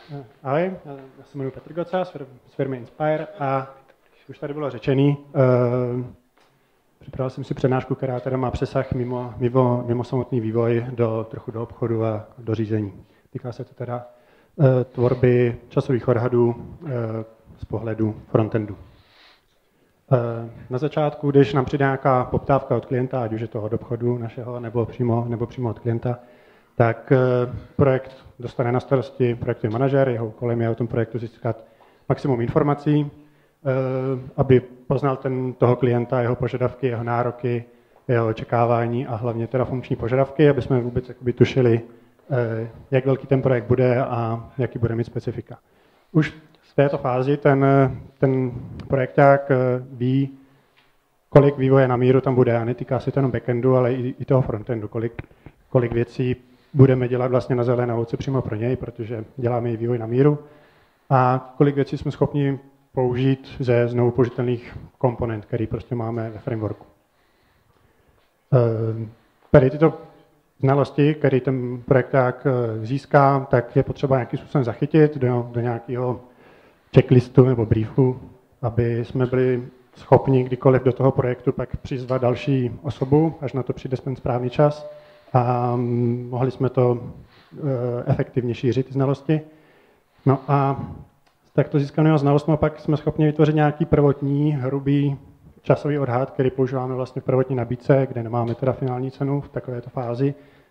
Ahoj, já se jmenuji Petr Goca z firmy Inspire a už tady bylo řečený, připravil jsem si přednášku, která teda má přesah mimo samotný vývoj trochu do obchodu a do řízení. Týká se to teda tvorby časových odhadů z pohledu frontendu. Na začátku, když nám přijde nějaká poptávka od klienta, ať už je to od obchodu našeho nebo přímo od klienta, tak projekt dostane na starosti projektový manažer, jeho úkolem je o tom projektu získat maximum informací, aby poznal toho klienta, jeho požadavky, jeho nároky, jeho očekávání a hlavně teda funkční požadavky, aby jsme vůbec tušili, jak velký ten projekt bude a jaký bude mít specifika. Už v této fázi ten projekták ví, kolik vývoje na míru tam bude a netýká se to jenom backendu, ale i toho frontendu, kolik věcí budeme dělat vlastně na zelené louce přímo pro něj, protože děláme i vývoj na míru a kolik věcí jsme schopni použít ze znovu použitelných komponent, který prostě máme ve frameworku. Tady tyto znalosti, které ten projekták získá, tak je potřeba nějakým způsobem zachytit do nějakého checklistu nebo briefu, aby jsme byli schopni kdykoliv do toho projektu pak přizvat další osobu, až na to přijde ten správný čas a mohli jsme to efektivně šířit, ty znalosti. No a s takto získanými znalostmi pak jsme schopni vytvořit nějaký prvotní, hrubý časový odhad, který používáme vlastně v prvotní nabídce, kde nemáme teda finální cenu v takovéto fázi.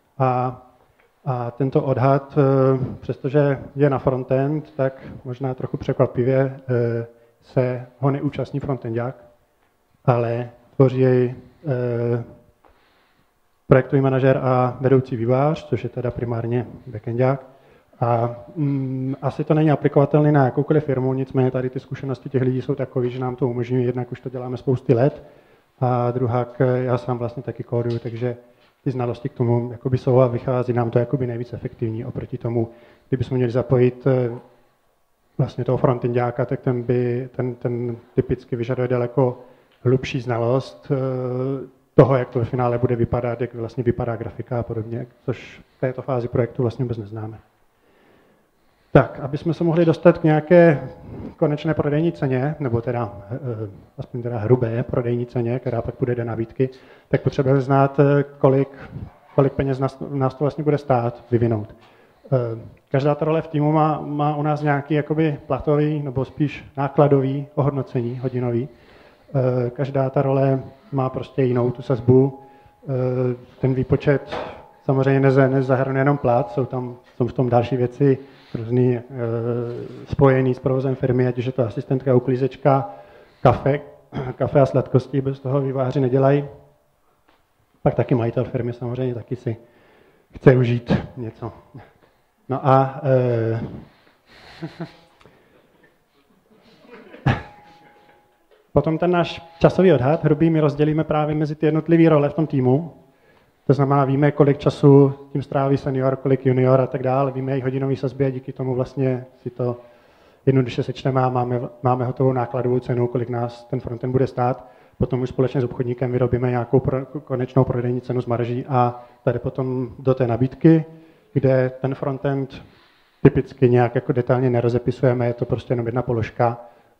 A tento odhad, přestože je na frontend, tak možná trochu překvapivě se ho neúčastní frontendák, ale tvoří jej projektový manažer a vedoucí vývojář, což je teda primárně backendák. A asi to není aplikovatelné na jakoukoliv firmu, nicméně tady ty zkušenosti těch lidí jsou takové, že nám to umožňují, jednak už to děláme spousty let, a druhák já sám vlastně taky kóduju, takže ty znalosti k tomu jakoby jsou a vychází nám to jakoby nejvíc efektivní oproti tomu, kdybychom měli zapojit vlastně toho frontendáka, tak ten typicky vyžaduje daleko hlubší znalost toho, jak to ve finále bude vypadat, jak vlastně vypadá grafika a podobně, což v této fázi projektu vlastně vůbec neznáme. Tak, aby jsme se mohli dostat k nějaké konečné prodejní ceně, nebo teda aspoň teda hrubé prodejní ceně, která pak půjde do nabídky, tak potřebujeme znát, kolik peněz nás to vlastně bude stát vyvinout. Každá ta role v týmu má u nás nějaký jakoby platový, nebo spíš nákladový ohodnocení hodinový. Každá ta role má prostě jinou tu sazbu. Ten výpočet samozřejmě nezahrnuje jenom plat, jsou v tom další věci, různý spojený s provozem firmy, ať už je to asistentka, uklízečka, kafe a sladkosti, bez toho vývojáři nedělají. Pak taky majitel firmy samozřejmě taky si chce užít něco. No a potom ten náš časový odhad hrubý my rozdělíme právě mezi ty jednotlivé role v tom týmu. To znamená, víme, kolik času tím stráví senior, kolik junior a tak dále, víme jejich hodinový sazby a díky tomu vlastně si to jednoduše sečteme a máme hotovou nákladovou cenu, kolik nás ten frontend bude stát. Potom už společně s obchodníkem vyrobíme nějakou konečnou prodejní cenu z marží a tady potom do té nabídky, kde ten frontend typicky nějak jako detailně nerozepisujeme, je to prostě jenom jedna položka.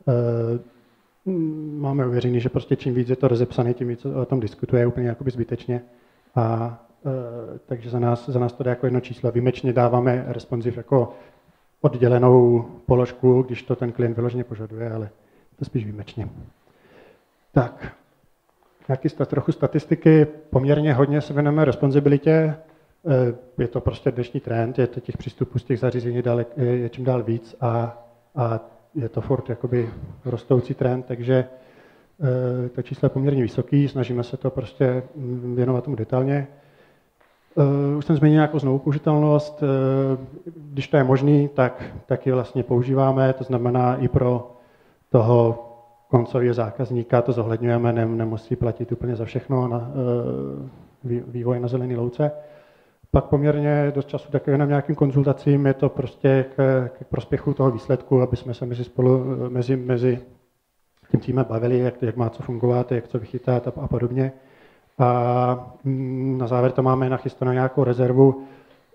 Máme uvěřený, že prostě čím víc je to rozepsané, tím víc o tom diskutuje úplně jakoby zbytečně. Takže za nás to jde jako jedno číslo. Výjimečně dáváme responsive jako oddělenou položku, když to ten klient vyloženě požaduje, ale to spíš výjimečně. Tak, nějaký trochu statistiky. Poměrně hodně se věnujeme responsibilitě. Je to prostě dnešní trend, je to těch přístupů z těch zařízení je čím dál víc a je to furt jakoby rostoucí trend, takže to číslo je poměrně vysoký, snažíme se to prostě věnovat tomu detailně. Už jsem zmínil nějakou znovu použitelnost, když to je možný, tak ji vlastně používáme, to znamená i pro toho koncového zákazníka to zohledňujeme, nemusí platit úplně za všechno na vývoj na zelené louce. Pak poměrně dost času taky jenom nějakým konzultacím, je to prostě k prospěchu toho výsledku, aby jsme se mezi tím týmem bavili, jak má co fungovat, jak co vychytat a podobně. A na závěr to máme nachystanou nějakou rezervu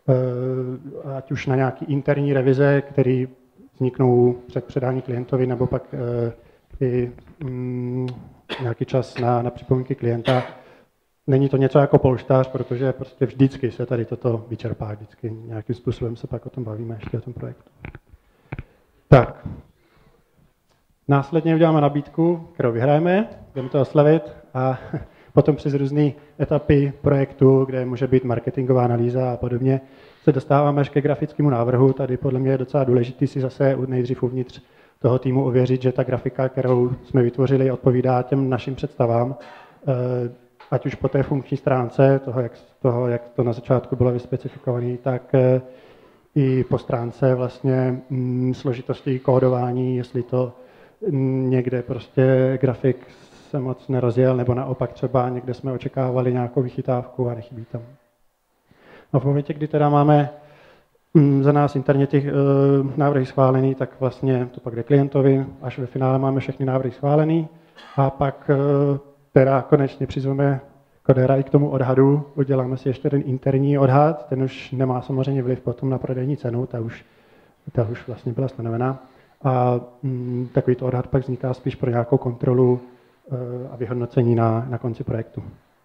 ať už na nějaký interní revize, které vzniknou před předání klientovi, nebo pak i nějaký čas na připomínky klienta. Není to něco jako polštář, protože prostě vždycky se tady toto vyčerpá, vždycky nějakým způsobem se pak o tom bavíme ještě o tom projektu. Tak, následně uděláme nabídku, kterou vyhrajeme, jdeme to oslavit a potom přes různé etapy projektu, kde může být marketingová analýza a podobně, se dostáváme až ke grafickému návrhu. Tady podle mě je docela důležité si zase nejdřív uvnitř toho týmu ověřit, že ta grafika, kterou jsme vytvořili, odpovídá těm našim představám, ať už po té funkční stránce, toho, jak to na začátku bylo vyspecifikované, tak i po stránce vlastně složitosti kódování, jestli to někde prostě grafik se moc nerozjel, nebo naopak třeba někde jsme očekávali nějakou vychytávku a nechybí tam. No v momentě, kdy teda máme za nás interně těch návrhy schválený, tak vlastně to pak jde klientovi, až ve finále máme všechny návrhy schválený a pak teda konečně přizveme kodéra i k tomu odhadu, uděláme si ještě ten interní odhad, ten už nemá samozřejmě vliv potom na prodejní cenu, ta už vlastně byla stanovená. A takovýto odhad pak vzniká spíš pro nějakou kontrolu a vyhodnocení na konci projektu.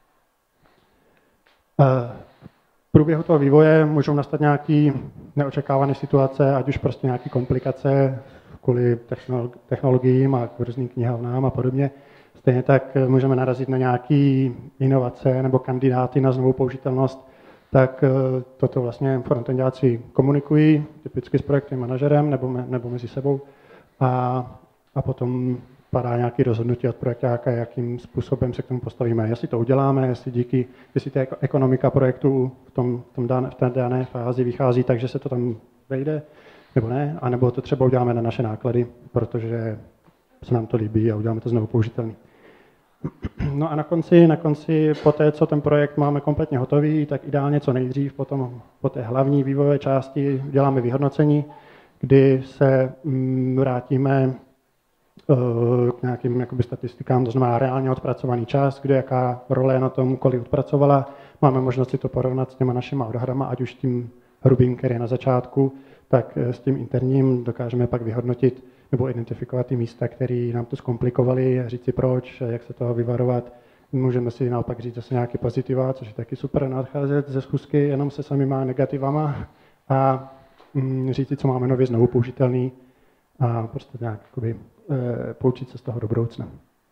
V průběhu toho vývoje můžou nastat nějaké neočekávané situace, ať už prostě nějaké komplikace kvůli technologiím a různým knihovnám a podobně. Stejně tak můžeme narazit na nějaké inovace nebo kandidáty na znovu použitelnost, tak toto vlastně frontendáci komunikují, typicky s projektovým manažerem nebo mezi sebou a potom padá nějaké rozhodnutí od projektáka, jakým způsobem se k tomu postavíme. Jestli to uděláme, jestli ta ekonomika projektu v té dané fázi vychází tak, že se to tam vejde, nebo ne, anebo to třeba uděláme na naše náklady, protože se nám to líbí a uděláme to znovu použitelný. No a na konci po té, co ten projekt máme kompletně hotový, tak ideálně co nejdřív, potom po té hlavní vývojové části děláme vyhodnocení, kdy se vrátíme k nějakým jakoby statistikám, to znamená reálně odpracovaný čas, kde jaká role je na tom, kolik odpracovala. Máme možnost si to porovnat s těma našima odhadama, ať už tím hrubým, který je na začátku, tak s tím interním dokážeme pak vyhodnotit nebo identifikovat ty místa, které nám to zkomplikovaly, říct si proč, jak se toho vyvarovat. Můžeme si naopak říct zase nějaké pozitiva, což je taky super nadcházet ze schůzky jenom se samýma negativama a říct si, co máme nově znovu použitelný a prostě nějak jakoby, poučit se z toho do budoucna.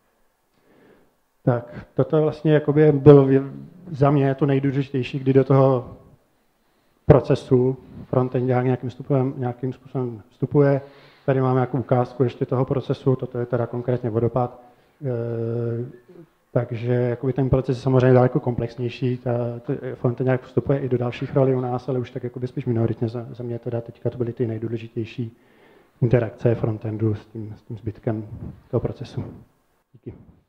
Tak, toto vlastně jakoby bylo za mě to nejdůležitější, kdy do toho procesu frontend nějakým způsobem vstupuje. Tady máme nějakou ukázku ještě toho procesu, toto je teda konkrétně vodopád. Takže jakoby ten proces je samozřejmě daleko komplexnější. Frontend nějak vstupuje i do dalších rolí u nás, ale už tak jakoby spíš minoritně za mě teda teďka to byly ty nejdůležitější interakce frontendu s tím zbytkem toho procesu. Díky.